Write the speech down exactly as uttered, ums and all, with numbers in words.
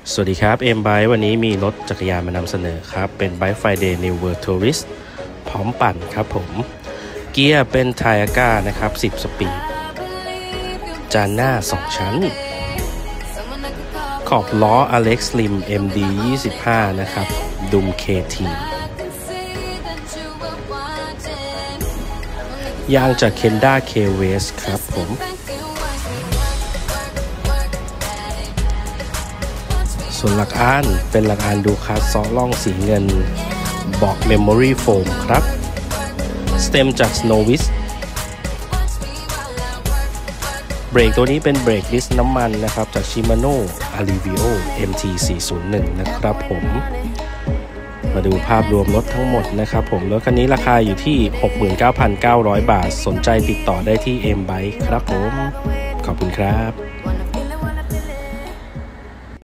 สวัสดีครับ เอ็ม Bike วันนี้มีรถจักรยานมานำเสนอครับเป็น Bike Friday New World Tourist พร้อมปั่นครับผมเกียร์เป็น Taiga นะครับสิบสปีดจานหน้าสองชั้นขอบล้อ Alex Lim เอ็ม ดี ยี่สิบห้านะครับดุม เค ที ยางจาก Kenda K-West ครับผมส่วนหลักอ่านเป็นหลักอ่านดูคัสซอล่องสีเงินบอก Memory Foam ครับสเต็มจาก Snowish เบรกตัวนี้เป็นเบรกดิสน้ำมันนะครับจาก Shimano Alivio เอ็ม ที สี่ศูนย์หนึ่ง นะครับผมมาดูภาพรวมรถทั้งหมดนะครับผมรถคันนี้ราคาอยู่ที่ หกหมื่นเก้าพันเก้าร้อย บาทสนใจติดต่อได้ที่ เอ็ม Bike ครับผมขอบคุณครับ